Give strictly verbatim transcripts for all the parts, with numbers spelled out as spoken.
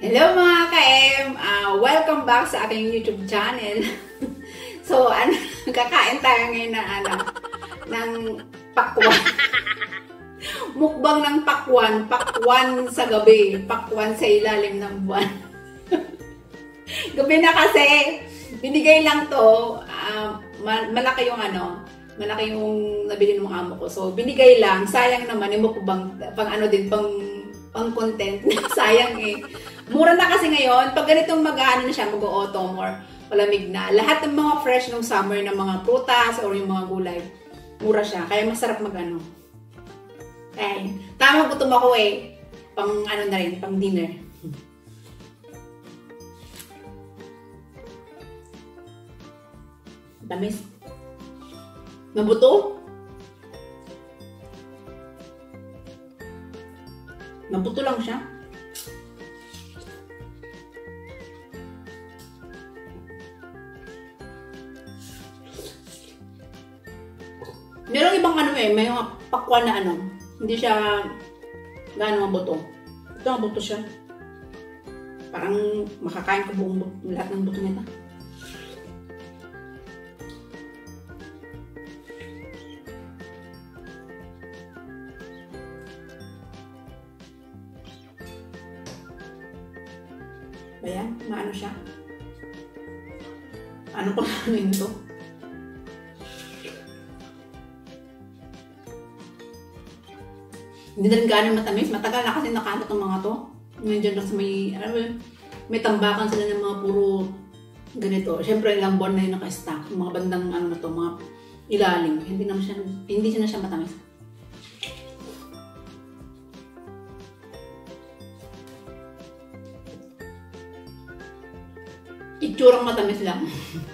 Hello mga ka-em! Uh, welcome back sa aking YouTube channel. So, ano, kakain tayo ngayon ng, ano, ng pakwan. Mukbang ng pakwan. Pakwan sa gabi. Pakwan sa ilalim ng buwan. Gabi na kasi. Binigay lang to. Uh, malaki yung ano. Malaki yung nabili ng mga amo ko. So, binigay lang. Sayang naman yung mukbang. Pang ano din, pang, pang content. Sayang eh. Mura na kasi ngayon, pag ganitong mag-ano na siya, mag-autumn or palamig na, lahat ng mga fresh ng summer ng mga prutas or yung mga gulay, mura siya. Kaya masarap mag-ano. Ay, tama gutom ako eh. Pang ano na rin, pang dinner. Tamis. Mabuto? Mabuto lang siya. Merong ibang ano eh, may mga pakwan na ano, hindi siya gaano mabuto. Ito mabuto siya. Parang makakain ko buong buto, lahat ng buto nito. Ayan, maano siya. Ano ko na ano ito? Hindi na rin gano'ng matamis. Matagal na kasi nakalat ng mga to. Nandiyan lang sa may, ano yun, may tambakan sila ng mga puro ganito. Siyempre, ilang buwan na yun naka-stack. Mga bandang ano na to, mga ilalim. Hindi naman siya, hindi siya na siya matamis. Itsurang matamis lang.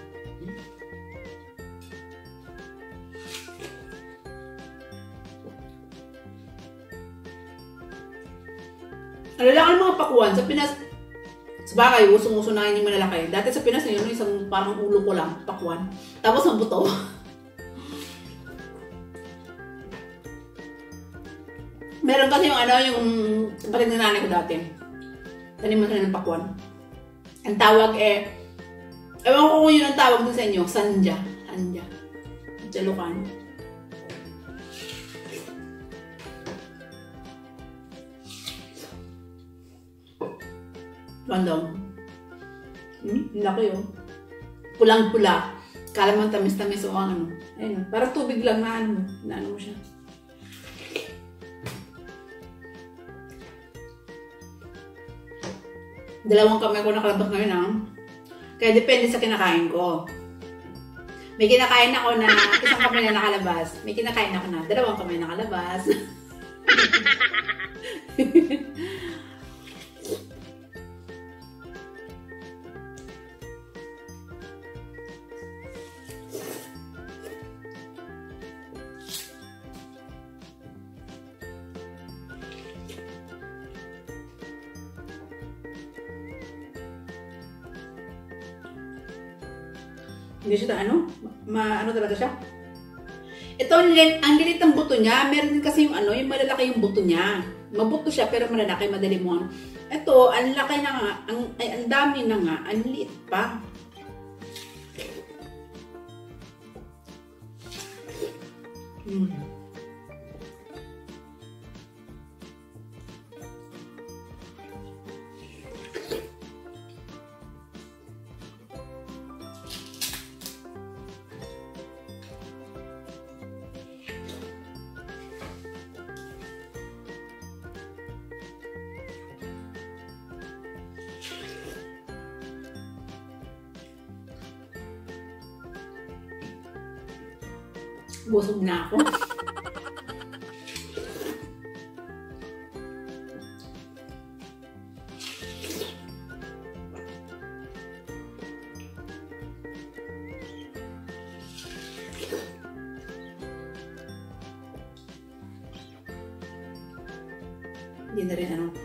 Alalaki ng mga pakwan. Sa Pinas, sa bagay, usong-uso na yun yung malalaki. Dati sa Pinas, yun, isang parang ulo ko lang, pakwan. Tapos ang buto. Meron kasi yung ano, yung kapatid ng nanay ko dati. Taniman sila ng pakwan. Ang tawag eh, ewan ko kung yun ang tawag din sa inyo, sanja. Sanja. Jalukan. Random. Hmm? Laki oh. Pulang-pula. Kala mo tamis-tamis o ano. Ayun. Parang tubig lang na ano. Na ano mo siya. Dalawang kamay ko nakalabas ngayon ah. Kaya depende sa kinakain ko. May kinakain ako na isang kamay na nakalabas. May kinakain ako na dalawang kamay nakalabas. Hindi siya ano, ma ano talaga siya. Ito, ang lilit ng buto niya. Meron din kasi yung ano, yung malalaki yung buto niya. Mabuto siya pero malalaki, madali mo. Ito, ang laki na nga, ang, ay, ang dami na nga, ang liit pa. Hmm. Busog na ako. Hindi na rin ano.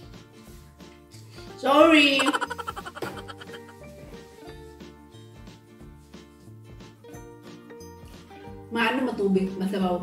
Sorry. tubig, masabaw.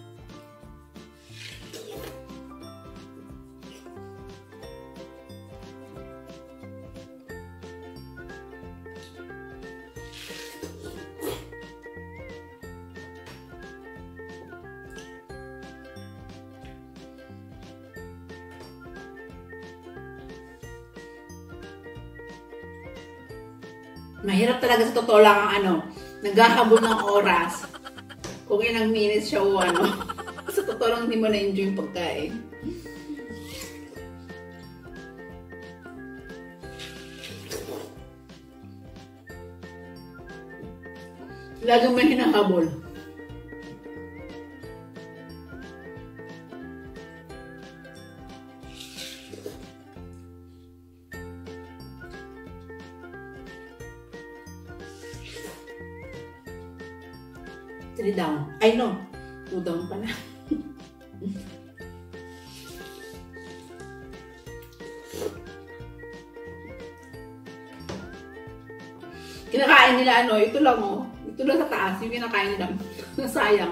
Mahirap talaga sa totoo lang ang ano, naghahabol ng oras. Kung ilang minutes siya o ano. Sa totoo lang hindi mo na-enjoy yung pagkain. Lagi mo hinahabol. Three down. Ay no. Two down pala. Kinakain nila ano, ito lang oh. Ito lang sa taas, yung kinakain nila. Sayang.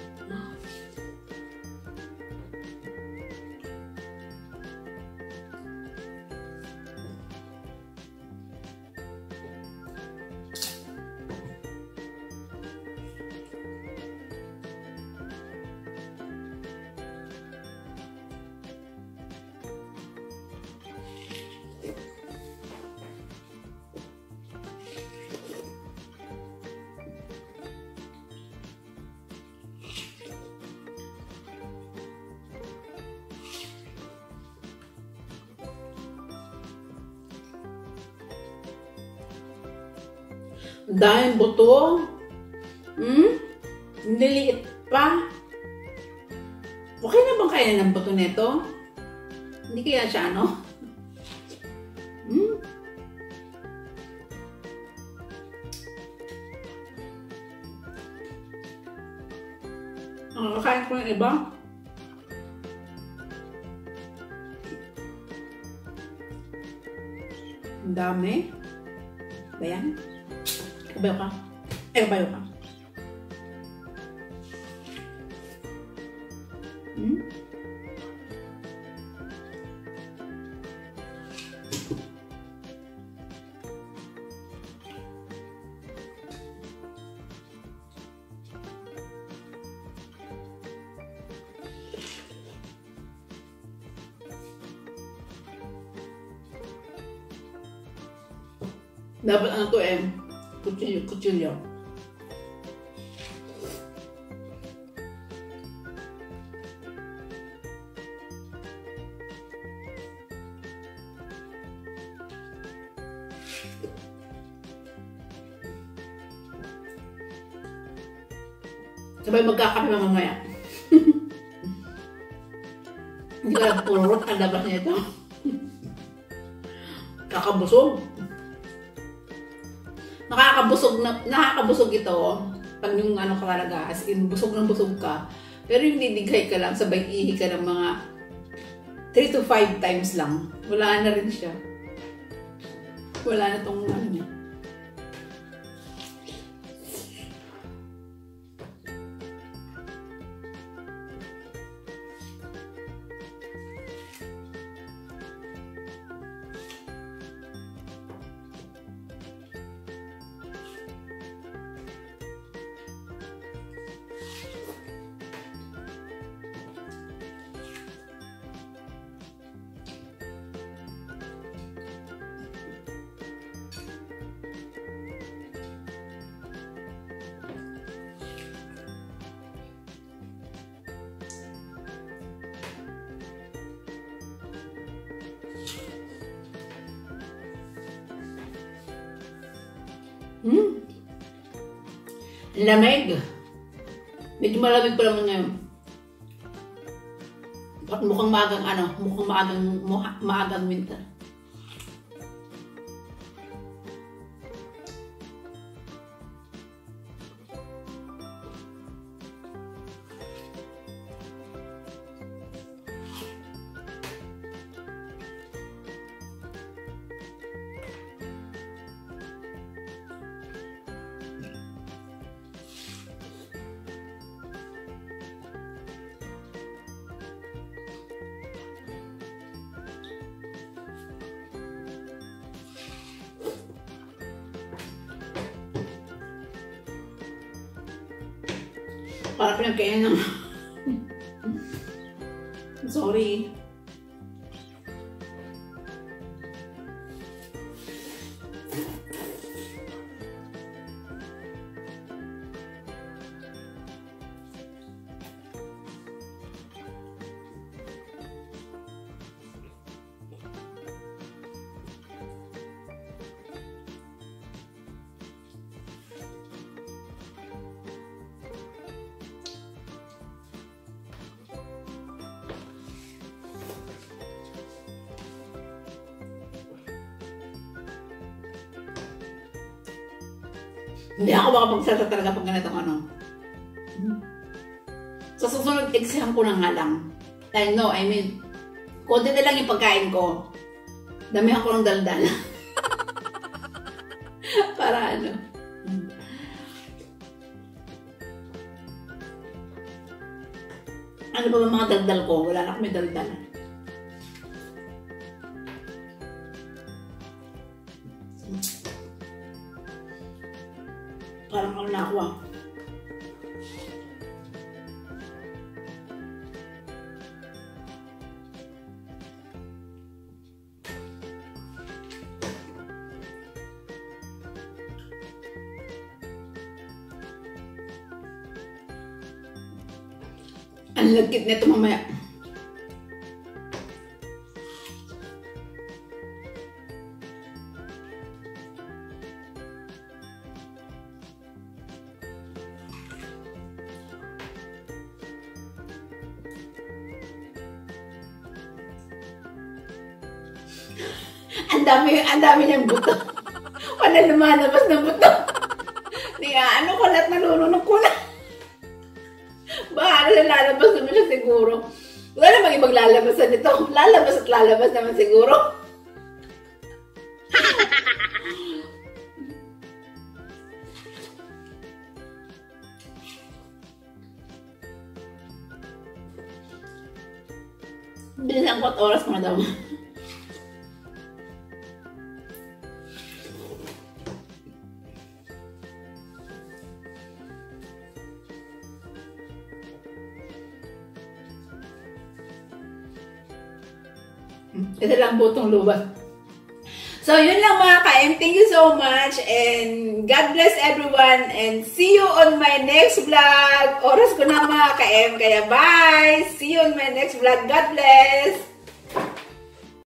Dahil buto. Hmm? Niliit pa. Okay na bang kainin ng buto nito? Hindi kaya siya, no? Hmm? Nakakain ko yung iba. Ang dami. Ba yan? Kabayo ka? Eh, kabayo ka. Hmm? Dapat ano to eh, kutsilyo, kutsilyo. Sabay magkakape mamaya. Hindi ka lang purot ang labas nito. Kakabusog. Nakakabusog na, nakakabusog ito pag yung ano ka talaga, as in busog ng busog ka. Pero yung didighay ka lang, sabay ihi ka ng mga three to five times lang. Wala na rin siya. Wala na tong ano niya. Hmm. Lamig. Medyo malamig pa naman ngayon. At mukhang maagang ano, mukhang maagang, maagang winter. Para pinagkain ng... Sorry. Hindi ako makapagsalita talaga pag ganitong ano. Sa susunod exam ko na nga lang. I know, I mean, konti na lang yung pagkain ko. Damihan ko ng daldal. Para ano. Ano ba ba mga daldal ko? Wala na akong may daldal. Parang ako na ako ah. Ang lagkit nito mamaya. Ang dami, ang dami niyang buto. Wala lumalabas na buto. Niya, ano ko lahat nalulunok ko na. Baka na lalabas naman siya siguro. Wala namang ibang lalabasan nito. Lalabas at lalabas naman siguro. Bilisan ko at oras ko na daw. Ito lang po itong lubat. So, yun lang mga ka-M. Thank you so much. And God bless everyone. And see you on my next vlog. Oras ko na mga ka-M. Kaya bye! See you on my next vlog. God bless!